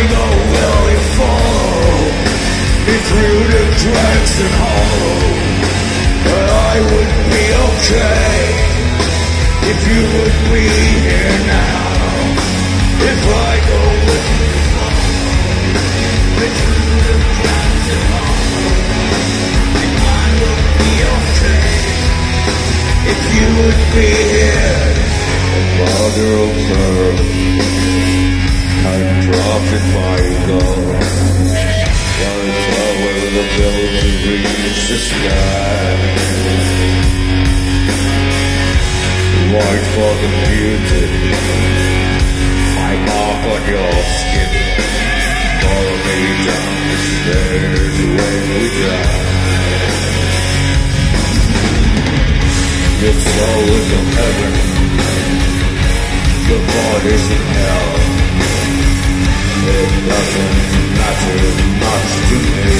go, will you follow me through the cracks and hollow? But I would be okay if you would be here now. If I go, will you follow me through the cracks and hollow? And I would be okay if you would be here. Mother of pearl, I'm dropping my gold. Wanna tell where the building reach the sky. White fucking beauty, I mark on your skin. Follow me down the stairs when we die. Your soul is in heaven, your body's in hell. It doesn't matter much to me.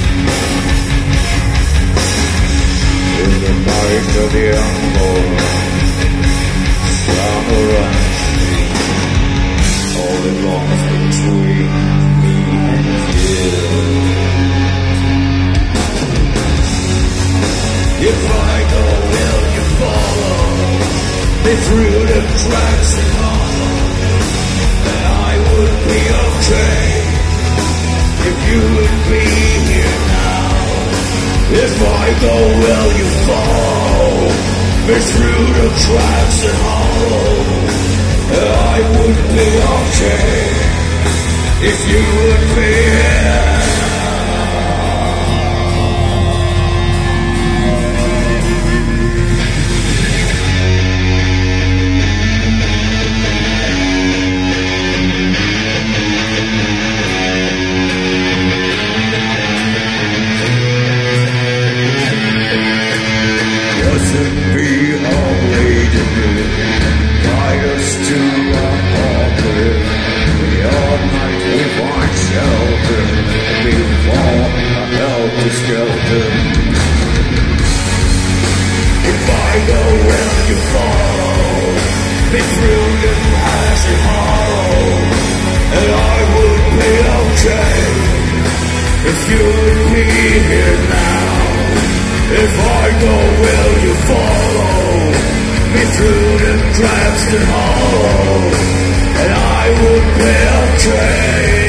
In the night of the unborn, summer runs me. All the longs between me and you. If I go, will you follow me through the cracks and hollow? And I would be okay if you would be here now. If I go, will you follow me through the cracks and hollow? And I would be okay if you would be here. Skelter. If I go, will you follow me through the cracks and hollow? And I would be okay if you would be here now. If I go, will you follow me through the cracks and hollow? And I would be okay.